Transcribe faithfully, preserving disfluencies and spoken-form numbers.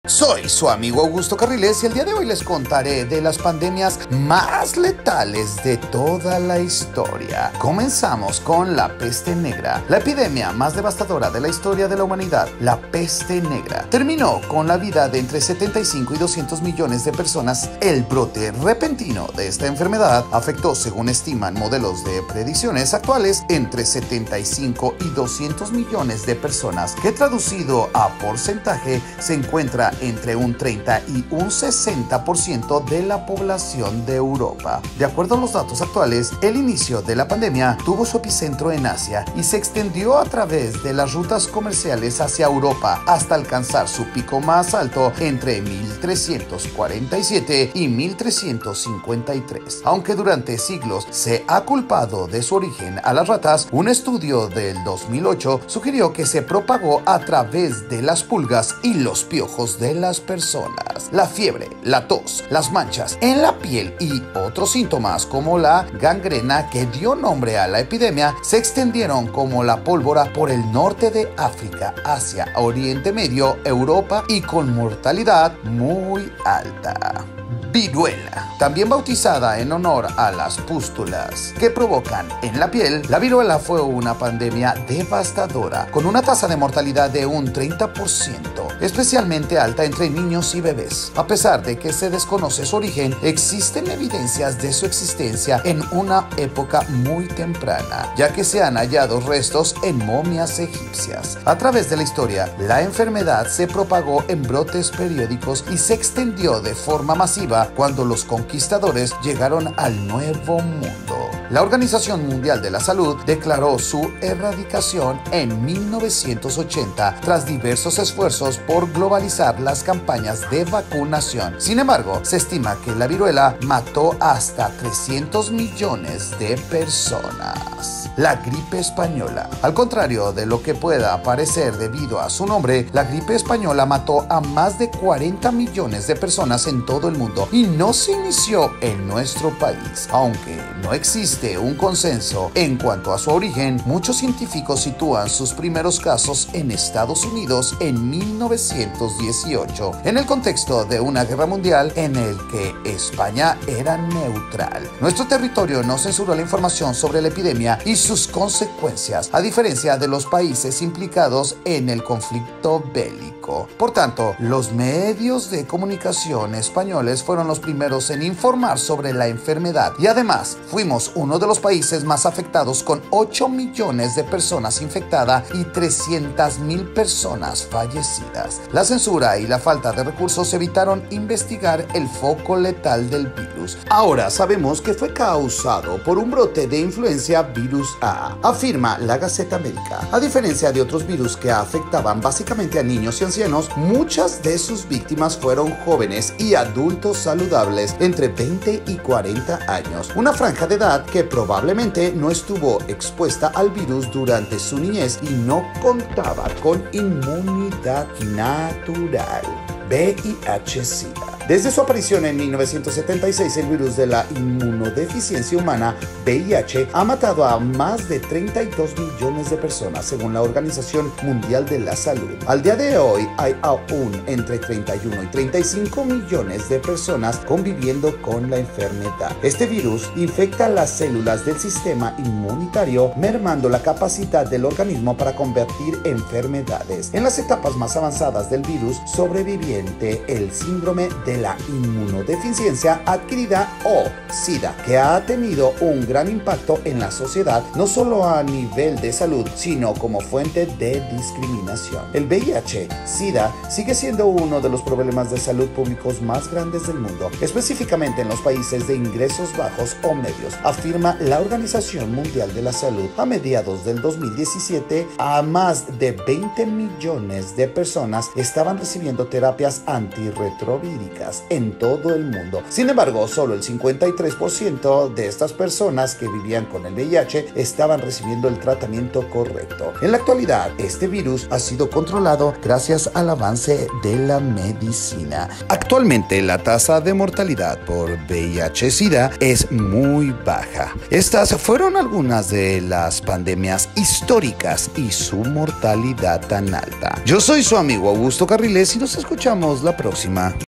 Soy su amigo Augusto Carriles y el día de hoy les contaré de las pandemias más letales de toda la historia. Comenzamos con la peste negra, la epidemia más devastadora de la historia de la humanidad. La peste negra terminó con la vida de entre setenta y cinco y doscientos millones de personas. El brote repentino de esta enfermedad afectó, según estiman modelos de predicciones actuales, entre setenta y cinco y doscientos millones de personas, que traducido a porcentaje se encuentra entre un treinta y un sesenta por ciento de la población de Europa. De acuerdo a los datos actuales, el inicio de la pandemia tuvo su epicentro en Asia y se extendió a través de las rutas comerciales hacia Europa hasta alcanzar su pico más alto entre mil trescientos cuarenta y siete y mil trescientos cincuenta y tres. Aunque durante siglos se ha culpado de su origen a las ratas, un estudio del dos mil ocho sugirió que se propagó a través de las pulgas y los piojos de de las personas. La fiebre, la tos, las manchas en la piel y otros síntomas como la gangrena que dio nombre a la epidemia se extendieron como la pólvora por el norte de África, Asia, Oriente Medio, Europa y con mortalidad muy alta. Viruela, también bautizada en honor a las pústulas que provocan en la piel, la viruela fue una pandemia devastadora con una tasa de mortalidad de un treinta por ciento, especialmente alta entre niños y bebés. A pesar de que se desconoce su origen, existen evidencias de su existencia en una época muy temprana, ya que se han hallado restos en momias egipcias. A través de la historia, la enfermedad se propagó en brotes periódicos y se extendió de forma masiva cuando los conquistadores llegaron al Nuevo Mundo. La Organización Mundial de la Salud declaró su erradicación en mil novecientos ochenta tras diversos esfuerzos por globalizar las campañas de vacunación. Sin embargo, se estima que la viruela mató hasta trescientos millones de personas. La gripe española. Al contrario de lo que pueda parecer debido a su nombre, la gripe española mató a más de cuarenta millones de personas en todo el mundo y no se inició en nuestro país. Aunque no existe un consenso en cuanto a su origen, muchos científicos sitúan sus primeros casos en Estados Unidos en mil novecientos dieciocho, en el contexto de una guerra mundial en el que España era neutral. Nuestro territorio no censuró la información sobre la epidemia y sus consecuencias, a diferencia de los países implicados en el conflicto bélico. Por tanto, los medios de comunicación españoles fueron los primeros en informar sobre la enfermedad y además fuimos uno de los países más afectados con ocho millones de personas infectadas y trescientas mil personas fallecidas. La censura y la falta de recursos evitaron investigar el foco letal del virus. Ahora sabemos que fue causado por un brote de influencia virus A, afirma la Gaceta Médica. A diferencia de otros virus que afectaban básicamente a niños y ancianos, muchas de sus víctimas fueron jóvenes y adultos saludables entre veinte y cuarenta años, una franja de edad que probablemente no estuvo expuesta al virus durante su niñez y no contaba con inmunidad natural. V I H-Sida. Desde su aparición en mil novecientos setenta y seis, el virus de la inmunodeficiencia humana, V I H, ha matado a más de treinta y dos millones de personas, según la Organización Mundial de la Salud. Al día de hoy, hay aún entre treinta y uno y treinta y cinco millones de personas conviviendo con la enfermedad. Este virus infecta las células del sistema inmunitario, mermando la capacidad del organismo para combatir enfermedades. En las etapas más avanzadas del virus sobreviviente, el síndrome de la inmunodeficiencia adquirida o SIDA, que ha tenido un gran impacto en la sociedad, no solo a nivel de salud, sino como fuente de discriminación. El V I H SIDA sigue siendo uno de los problemas de salud públicos más grandes del mundo, específicamente en los países de ingresos bajos o medios, afirma la Organización Mundial de la Salud. A mediados del dos mil diecisiete, a más de veinte millones de personas estaban recibiendo terapias antirretrovirales. vidas en todo el mundo. Sin embargo, solo el cincuenta y tres por ciento de estas personas que vivían con el V I H estaban recibiendo el tratamiento correcto. En la actualidad, este virus ha sido controlado gracias al avance de la medicina. Actualmente, la tasa de mortalidad por V I H-Sida es muy baja. Estas fueron algunas de las pandemias históricas y su mortalidad tan alta. Yo soy su amigo Augusto Carriles y nos escuchamos la próxima.